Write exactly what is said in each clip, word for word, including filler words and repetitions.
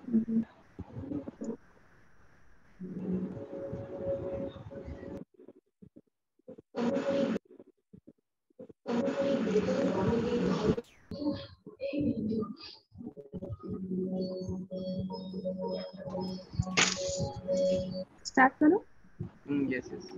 Start करो। Yes yes.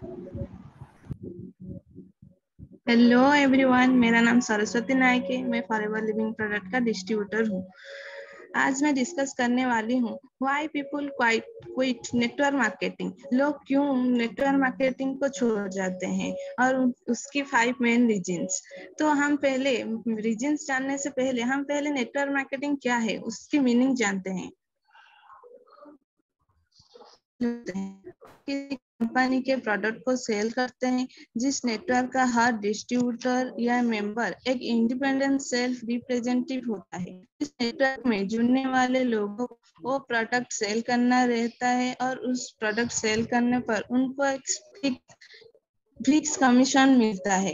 Hello everyone, मेरा नाम सरस्वती नायक है। मैं फॉरएवर लिविंग प्रोडक्ट का डिस्ट्रीब्यूटर हूँ। आज मैं डिस्कस करने वाली हूँ why people quit network marketing. लोग क्यों नेटवर्क मार्केटिंग को छोड़ जाते हैं और उसकी फाइव मेन रीजंस। तो हम पहले रीजंस जानने से पहले हम पहले नेटवर्क मार्केटिंग क्या है उसकी मीनिंग जानते हैं। कंपनी के प्रोडक्ट को सेल करते हैं। जिस नेटवर्क का हर डिस्ट्रीब्यूटर या मेंबर एक इंडिपेंडेंट सेल्फ रिप्रेजेंटेटिव होता है। इस नेटवर्क में जुड़ने वाले लोगों को वो प्रोडक्ट सेल करना रहता है और उस प्रोडक्ट सेल करने पर उनको एक फिक्स कमीशन मिलता है।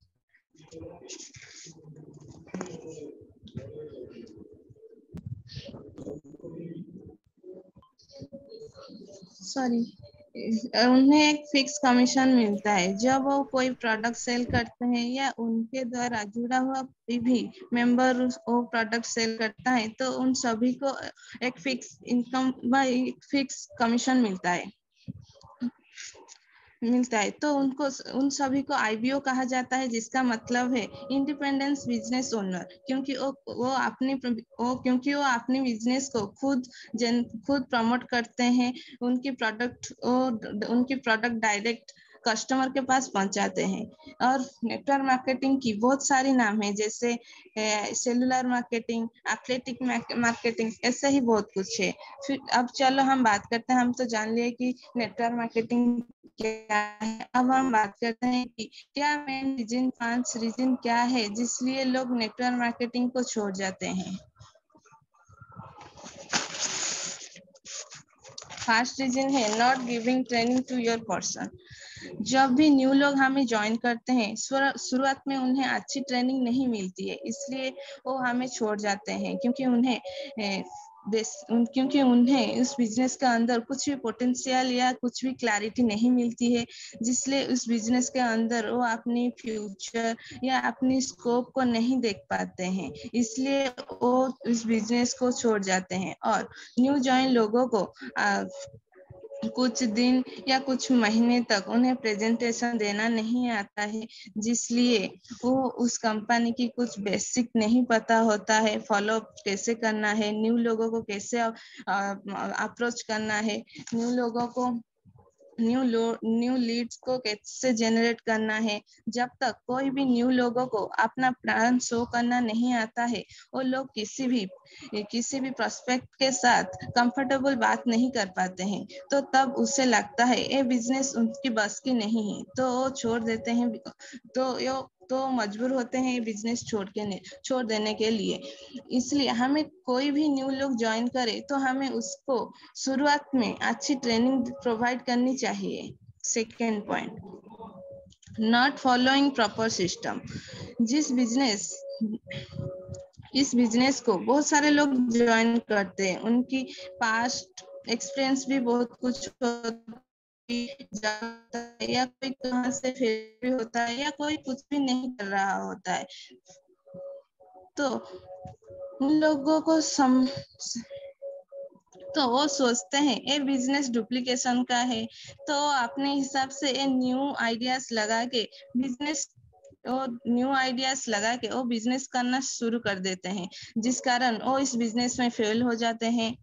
सॉरी उन्हें एक फिक्स कमीशन मिलता है जब वो कोई प्रोडक्ट सेल करते हैं या उनके द्वारा जुड़ा हुआ कोई भी मेंबर वो प्रोडक्ट सेल करता है तो उन सभी को एक फिक्स इनकम व एक फिक्स कमीशन मिलता है मिलता है तो उनको उन सभी को आईबीओ कहा जाता है, जिसका मतलब है इंडिपेंडेंस बिजनेस ओनर। क्योंकि वो वो अपनी वो क्योंकि वो अपनी बिजनेस को खुद जन खुद प्रमोट करते हैं। उनकी प्रोडक्ट उनकी प्रोडक्ट डायरेक्ट कस्टमर के पास पहुंचाते हैं। और नेटवर्क मार्केटिंग की बहुत सारी नाम है, जैसे सेलुलर मार्केटिंग, एथलेटिक मार्केटिंग, ऐसा ही बहुत कुछ है। फिर अब चलो हम बात करते हैं। हम तो जान लिए कि नेटवर्क मार्केटिंग क्या है। अब हम बात करते हैं कि क्या मेन रीजन पांच रीजन क्या है जिसलिए लोग नेटवर्क मार्केटिंग को छोड़ जाते हैं। फर्स्ट रीजन है not giving training to your person. जब भी न्यू लोग हमें ज्वाइन करते हैं, शुरुआत में उन्हें अच्छी ट्रेनिंग नहीं मिलती है, इसलिए वो हमें छोड़ जाते हैं। क्योंकि उन्हें क्योंकि उन्हें उस बिजनेस के अंदर कुछ भी पोटेंशियल या कुछ भी क्लैरिटी नहीं मिलती है, जिसलिए उस बिजनेस के अंदर वो अपनी फ्यूचर या अपनी स्कोप को नहीं देख पाते हैं, इसलिए वो उस बिजनेस को छोड़ जाते हैं। और न्यू ज्वाइन लोगों को आ, कुछ दिन या कुछ महीने तक उन्हें प्रेजेंटेशन देना नहीं आता है, जिसलिए वो उस कंपनी की कुछ बेसिक नहीं पता होता है। फॉलो कैसे करना है, न्यू लोगों को कैसे अप्रोच करना है, न्यू लोगों को न्यू न्यू लीड्स को कैसे जनरेट करना है। जब तक कोई भी न्यू लोगों को अपना प्लान शो करना नहीं आता है, वो लोग किसी भी किसी भी प्रोस्पेक्ट के साथ कंफर्टेबल बात नहीं कर पाते हैं। तो तब उसे लगता है ये बिजनेस उनकी बस की नहीं है, तो वो छोड़ देते हैं। तो यो तो मजबूर होते हैं बिजनेस छोड़ के छोड़ देने के लिए। इसलिए हमें कोई भी न्यू लोग ज्वाइन करे तो हमें उसको शुरुआत में अच्छी ट्रेनिंग प्रोवाइड करनी चाहिए। Second point, not following proper system. जिस बिजनेस इस बिजनेस को बहुत सारे लोग ज्वाइन करते हैं, उनकी पास्ट एक्सपीरियंस भी बहुत कुछ जाता है, या कोई कहाँ से फेल भी होता है, या कोई कुछ भी नहीं कर रहा होता है। तो उन लोगों को सम तो वो सोचते हैं ये बिजनेस डुप्लीकेशन का है, तो अपने हिसाब से ये न्यू आइडियाज लगा के बिजनेस और न्यू आइडियाज लगा के वो बिजनेस करना शुरू कर देते हैं, जिस कारण वो इस बिजनेस में फेल हो जाते हैं।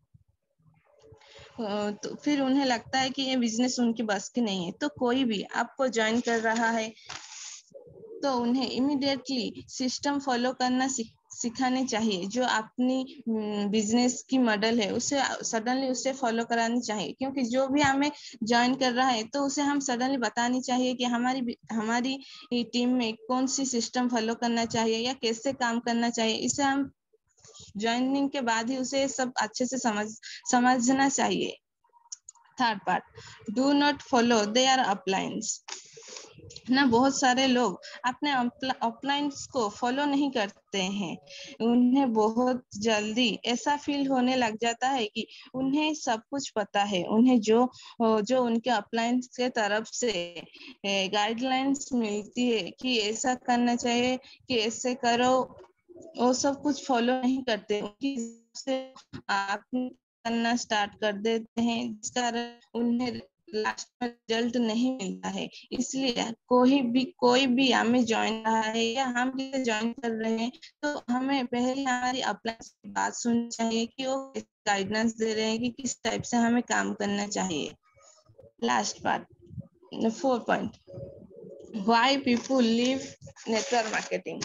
तो फिर उन्हें लगता है कि ये बिजनेस उनकी बस की नहीं है। तो कोई भी आपको ज्वाइन कर रहा है तो उन्हें इमीडिएटली सिस्टम फॉलो करना सिखाने चाहिए। जो अपनी बिजनेस की मॉडल है उसे सडनली उसे फॉलो करानी चाहिए। क्योंकि जो भी हमें ज्वाइन कर रहा है तो उसे हम सडनली बतानी चाहिए कि हमारी हमारी टीम में कौन सी सिस्टम फॉलो करना चाहिए या कैसे काम करना चाहिए। इसे हम ज्वाइनिंग के बाद ही उसे सब अच्छे से समझ समझना चाहिए। Third part, do not follow their uplines. ना बहुत सारे लोग अपने अपलाइंस को फॉलो नहीं करते हैं। उन्हें बहुत जल्दी ऐसा फील होने लग जाता है कि उन्हें सब कुछ पता है, उन्हें जो जो उनके अपलाइंस के तरफ से गाइडलाइंस मिलती है कि ऐसा करना चाहिए, कि ऐसे करो, वो सब कुछ फॉलो नहीं करते। उनकी से आप करना स्टार्ट कर देते हैं, जिस कारण उन्हें लास्ट में रिजल्ट नहीं मिलता है। इसलिए कोई भी कोई भी हमें ज्वाइन रहा है या हम किसे ज्वाइन कर रहे हैं, तो हमें पहले हमारी अपलाइन की बात सुननी चाहिए कि वो गाइडेंस दे रहे हैं कि किस टाइप से हमें काम करना चाहिए। Last part four point, why people leave network marketing.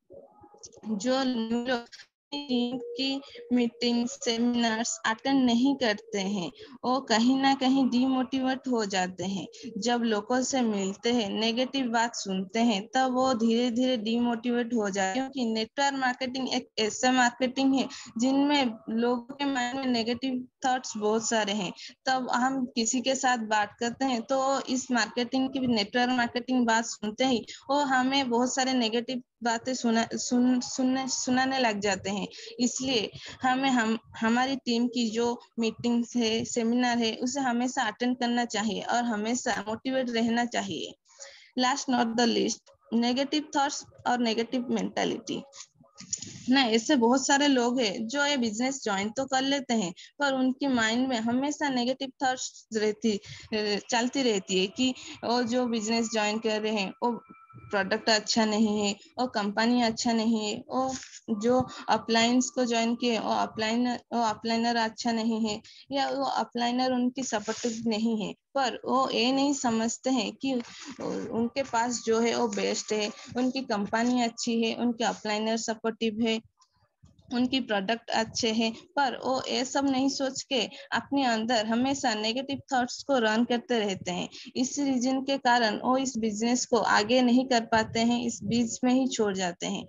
जो लोग टीम की मीटिंग सेमिनार्स अटेंड नहीं करते हैं, वो कहीं ना कहीं डिमोटिवेट हो जाते हैं। जब लोगों से मिलते हैं, नेगेटिव बात सुनते हैं, तब वो धीरे धीरे डिमोटिवेट हो जाते हैं, क्योंकि नेटवर्क मार्केटिंग एक ऐसा मार्केटिंग है जिनमें लोगों के माइंड में नेगेटिव थॉट्स बहुत सारे हैं। तब हम किसी के साथ बात करते हैं तो इस मार्केटिंग की नेटवर्क मार्केटिंग बात सुनते ही वो हमें बहुत सारे नेगेटिव बातें सुना सुन सुनने सुनाने लग जाते हैं। इसलिए हमें हम हमारी टीम की जो मीटिंग्स है, सेमिनार है, उसे हमेशा अटेंड करना चाहिए और हमेशा मोटिवेट रहना चाहिए। Last not the list, negative thoughts और नेगेटिव मेंटालिटी। ना ऐसे बहुत सारे लोग हैं जो ये बिजनेस ज्वाइन तो कर लेते हैं, पर उनकी माइंड में हमेशा नेगेटिव थॉट्स रहती चलती रहती है कि वो जो बिजनेस ज्वाइन कर रहे हैं वो प्रोडक्ट अच्छा नहीं है, वो कंपनी अच्छा नहीं है, वो जो अपलाइंस को ज्वाइन किए वो अपलाइनर वो अपलाइनर अच्छा नहीं है, या वो अपलाइनर उनकी सपोर्टिव नहीं है। पर वो ये नहीं समझते हैं कि उनके पास जो है वो बेस्ट है, उनकी कंपनी अच्छी है, उनके अपलाइनर सपोर्टिव है, उनकी प्रोडक्ट अच्छे हैं, पर वो ये सब नहीं सोच के अपने अंदर हमेशा नेगेटिव थॉट्स को रन करते रहते हैं। इस रीजन के कारण वो इस बिजनेस को आगे नहीं कर पाते हैं, इस बीच में ही छोड़ जाते हैं।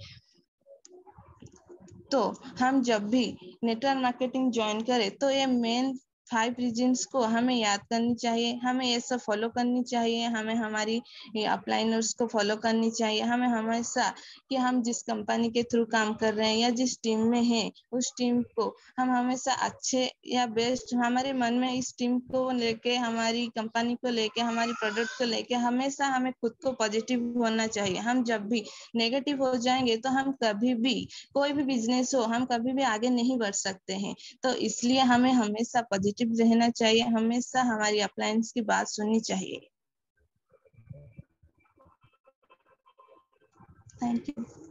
तो हम जब भी नेटवर्क मार्केटिंग ज्वाइन करें तो ये मेन फाइव रीजन्स को हमें याद करनी चाहिए, हमें ये सब फॉलो करनी चाहिए, हमें हमारी अपलाइनर्स को फॉलो करनी चाहिए, हमें हमेशा कि हम जिस कंपनी के थ्रू काम कर रहे हैं या जिस टीम में हैं उस टीम को हम हमेशा अच्छे या बेस्ट, हमारे मन में इस टीम को लेके, हमारी कंपनी को लेके, हमारी प्रोडक्ट को लेके हमेशा हमें खुद को पॉजिटिव होना चाहिए। हम जब भी नेगेटिव हो जाएंगे तो हम कभी भी, कोई भी बिजनेस हो, हम कभी भी आगे नहीं बढ़ सकते हैं। तो इसलिए हमें हमेशा पॉजिटिव रहना चाहिए, हमेशा हमारी अपलाइंस की बात सुननी चाहिए। Thank you.